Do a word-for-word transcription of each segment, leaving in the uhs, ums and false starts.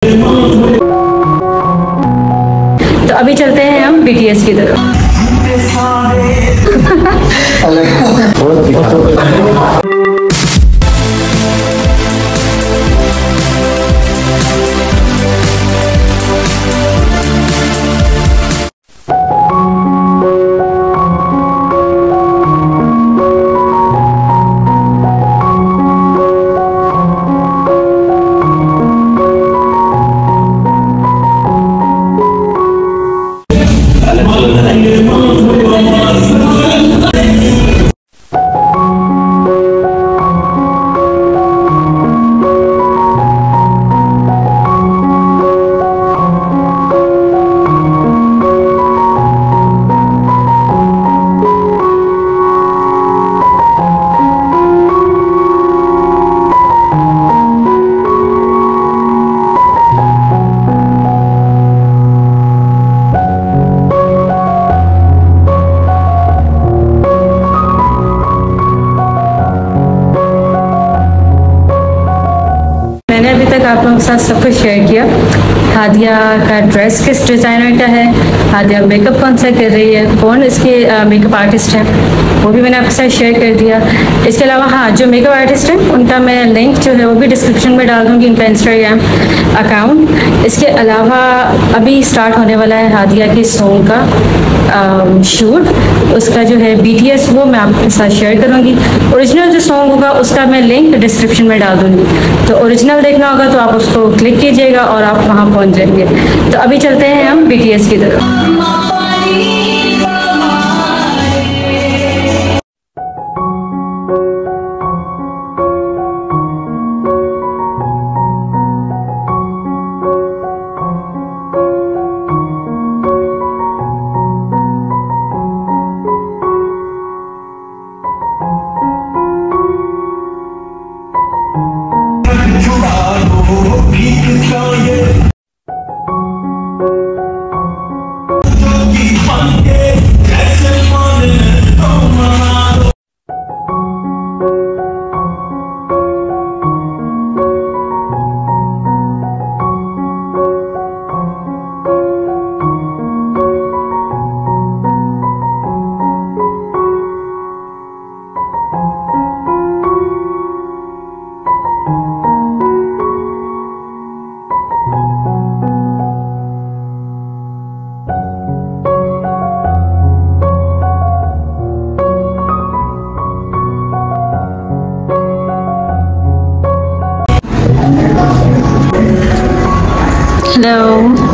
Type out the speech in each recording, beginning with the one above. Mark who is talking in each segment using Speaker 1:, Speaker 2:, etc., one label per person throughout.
Speaker 1: तो अभी चलते हैं हम बीटीएस की तरफ। मैंने अभी तक आप लोगों के साथ सब कुछ शेयर किया। हादिया का ड्रेस किस डिज़ाइनर का है, हादिया मेकअप कौन सा कर रही है, कौन इसके मेकअप आर्टिस्ट है, वो भी मैंने आपके साथ शेयर कर दिया। इसके अलावा हाँ, जो मेकअप आर्टिस्ट हैं उनका मैं लिंक जो है वो भी डिस्क्रिप्शन में डाल दूँगी, उनका इंस्टाग्राम अकाउंट। इसके अलावा अभी स्टार्ट होने वाला है हादिया की सॉन्ग का शूट, उसका जो है बीटीएस वो मैं आपके साथ शेयर करूँगी। ओरिजिनल जो सॉन्ग होगा उसका मैं लिंक डिस्क्रिप्शन में डाल दूँगी, तो ओरिजिनल देखना होगा तो आप उसको क्लिक कीजिएगा और आप वहाँ पहुँच जाएंगे। तो अभी चलते हैं हम बीटीएस की तरफ। हेलो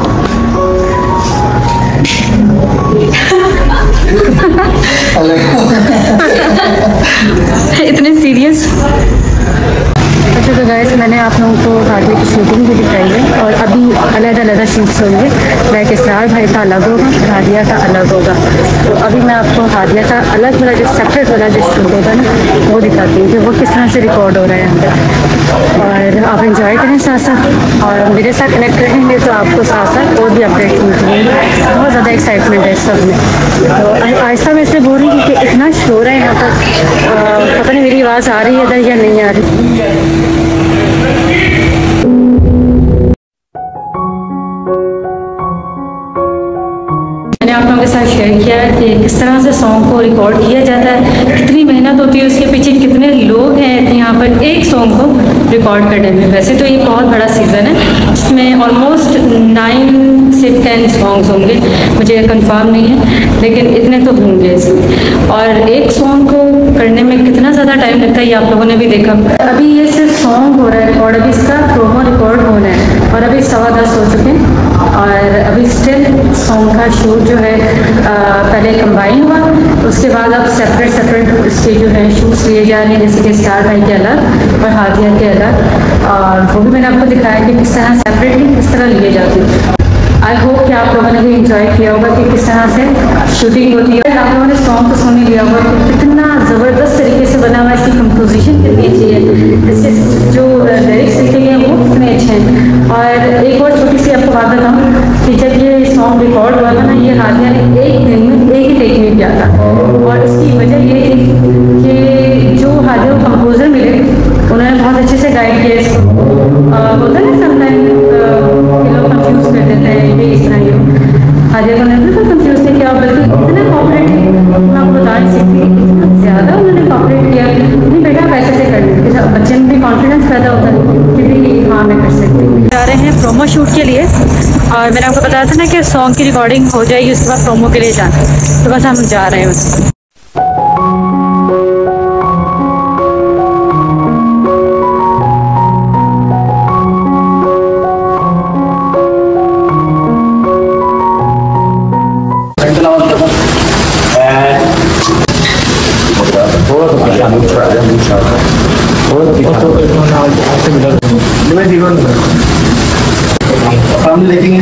Speaker 1: इतने सीरियस। अच्छा तो गाइस, मैंने आप लोगों को हादिया की शूटिंग भी दिखाई है और अभी अलग अलग शूट्स होंगे। लाइक इसरार भाई का अलग होगा, हादिया का अलग होगा। तो अभी मैं आपको हादिया का अलग वाला जो सेपरेट वाला जो शूट होगा ना वो दिखाती हूँ कि वो किस तरह से रिकॉर्ड हो रहा है यहाँ पर, और आप इंजॉय करें साथ साथ और मेरे साथ कनेक्ट रहेंगे तो आपको साथ साथ और भी अपडेट मिलती है। बहुत ज़्यादा एक्साइटमेंट है सब में। तो आहिस्ता में इसलिए बोल रही हूँ कि इतना शोर है यहाँ पर, पता नहीं मेरी आवाज़ आ रही है इधर या नहीं आ रही। मैंने आप लोगों के साथ शेयर किया है कि किस तरह से सॉन्ग को रिकॉर्ड किया जाता है, कितनी मेहनत होती है उसके पीछे, कितने लोग हैं यहाँ पर एक सॉन्ग को रिकॉर्ड करने में। वैसे तो ये बहुत बड़ा सीज़न है, इसमें ऑलमोस्ट नाइन से टेन सॉन्ग्स होंगे, मुझे कंफर्म नहीं है लेकिन इतने तो होंगे इसमें। और एक सॉन्ग को करने में कितना ज़्यादा टाइम लगता है ये आप लोगों ने भी देखा। अभी ये सिर्फ सॉन्ग हो रहा है रिकॉर्ड, अभी इसका प्रोमो रिकॉर्ड होना है और अभी सवा दस हो चुके हैं और अभी स्टिल सॉन्ग का शूट जो है आ, पहले कंबाइन हुआ, उसके बाद अब सेपरेट सेपरेट इसके जो है शूट्स लिए जा रहे हैं, जैसे कि स्टार भाई के अलग और हादिया के अलग, और वो भी मैंने आपको दिखाया कि किस तरह सेपरेटली किस तरह लिए जाते हैं। आई होप कि आप लोगों ने भी इंजॉय किया होगा कि किस तरह से शूटिंग होती है। आप लोगों ने सॉन्ग तो सुन लिया होगा कि कितना ज़बरदस्त तरीके से बना हुआ है, इसकी कंपोजिशन कितनी अच्छी है, इसके जो लिरिक्स लिखे गए हैं वो कितने अच्छे हैं। और एक और छोटी सी आपको बात बताऊँ कि जब ये सॉन्ग रिकॉर्ड हुआ था ना, ये हादिया ने एक दिन में एक ही टेक में किया था और उसकी वजह ये थी कि जो हादिया को कंपोजर मिले उन्होंने बहुत अच्छे से गाइड किया इसको। होता है ना समटाइम और मैंने आपको बताया था ना कि सॉन्ग की रिकॉर्डिंग हो जाएगी, उसके बाद प्रोमो के लिए जाना, तो बस हम जा रहे हैं।
Speaker 2: हम देखेंगे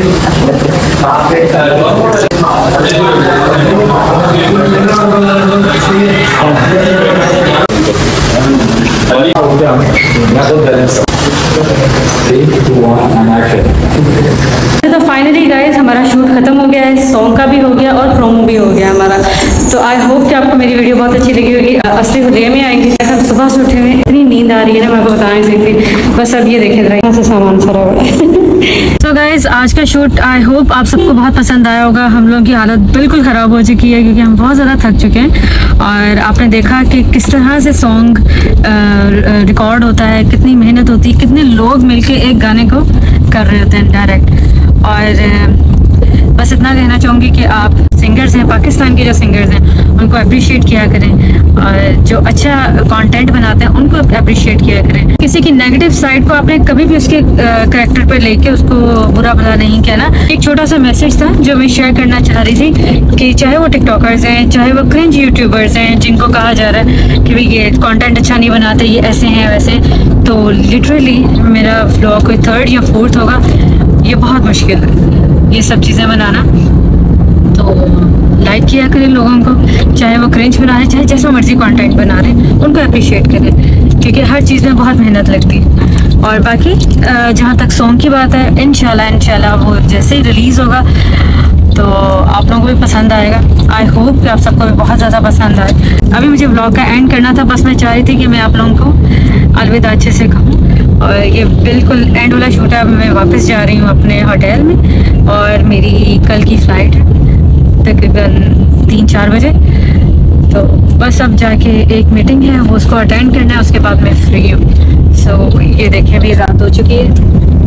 Speaker 1: तो फाइनली गाइस हमारा शूट खत्म हो गया है, सॉन्ग का भी हो गया और प्रोमो भी हो गया हमारा। तो आई होप कि आपको मेरी वीडियो बहुत अच्छी लगी होगी। असली हुदैया में आएंगे, हम सुबह से उठे हुए इतनी नींद आ रही है ना, मैं आपको बता नहीं सकती। बस अब ये देखें जरा यहाँ से सामान भरा हुआ है। तो गाइस आज का शूट आई होप आप सबको बहुत पसंद आया होगा। हम लोगों की हालत बिल्कुल ख़राब हो चुकी है क्योंकि हम बहुत ज़्यादा थक चुके हैं, और आपने देखा कि किस तरह से सॉन्ग रिकॉर्ड होता है, कितनी मेहनत होती है, कितने लोग मिलके एक गाने को कर रहे होते हैं डायरेक्ट। और बस इतना कहना चाहूँगी कि आप सिंगर्स हैं, पाकिस्तान के जो सिंगर्स हैं उनको अप्रिशिएट किया करें, और जो अच्छा कंटेंट बनाते हैं उनको अप्रिशिएट किया करें। किसी की नेगेटिव साइड को आपने कभी भी उसके करैक्टर पर लेके उसको बुरा भला नहीं कहना। एक छोटा सा मैसेज था जो मैं शेयर करना चाह रही थी कि चाहे वो टिकटॉकर्स हैं, चाहे वो क्रिंज यूट्यूबर्स हैं जिनको कहा जा रहा है कि भाई ये कंटेंट अच्छा नहीं बनाते, ये ऐसे हैं वैसे, तो लिटरली मेरा व्लॉग कोई थर्ड या फोर्थ होगा, ये बहुत मुश्किल है ये सब चीज़ें बनाना। तो लाइक किया करें लोगों को, चाहे वो क्रिंज बना रहे, चाहे जैसा मर्जी कंटेंट बना रहे, उनको अप्रिशिएट करें क्योंकि हर चीज़ में बहुत मेहनत लगती है। और बाकी जहाँ तक सॉन्ग की बात है, इंशाल्लाह इंशाल्लाह वो जैसे ही रिलीज़ होगा तो आप लोगों को भी पसंद आएगा। आई होप कि आप सबको भी बहुत ज़्यादा पसंद आए। अभी मुझे व्लॉग का एंड करना था, बस मैं चाह रही थी कि मैं आप लोगों को अलविदा अच्छे से कहूँ, और ये बिल्कुल एंड वाला शूट है। अब मैं वापस जा रही हूँ अपने होटल में, और मेरी कल की फ़्लाइट है तकरीबन तीन चार बजे, तो बस अब जाके एक मीटिंग है वो उसको अटेंड करना है, उसके बाद मैं फ्री हूँ। सो so, ये देखें अभी रात हो चुकी है,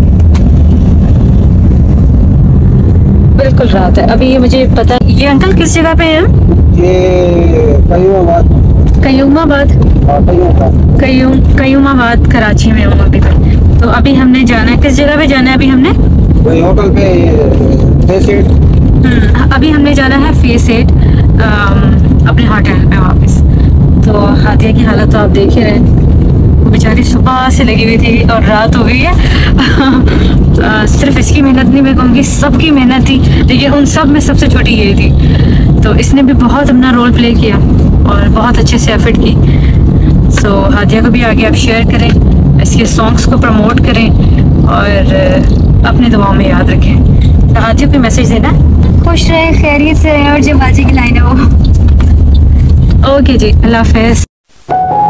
Speaker 1: बिल्कुल रात है अभी। ये मुझे पता, ये अंकल किस जगह पे है?
Speaker 2: ये कयूमाबाद
Speaker 1: कयूमाबाद कयूम कयूमाबाद कराची में हूँ अभी तक। तो अभी हमने जाना है, किस जगह पे जाना है अभी हमने?
Speaker 2: होटल पे फेस एट।
Speaker 1: हम्म, अभी हमने जाना है फेस एट अपने होटल पे वापस। तो हादिया की हालत तो आप देख ही रहे, वो बेचारी सुबह से लगी हुई थी और रात हो गई है। आ, सिर्फ इसकी मेहनत नहीं, मैं कहूँगी सबकी मेहनत थी, लेकिन उन सब में सबसे छोटी ये थी। तो इसने भी बहुत अपना रोल प्ले किया और बहुत अच्छे से एफर्ट की। सो so, हादिया को भी आगे आप शेयर करें, इसके सॉन्ग्स को प्रमोट करें और अपने दुआओं में याद रखें। तो हादिया को मैसेज देना, खुश रहे, खैरियत से रहें, और जो बाजी की लाइन है वो। ओके जी, अल्लाह हाफ़िज़।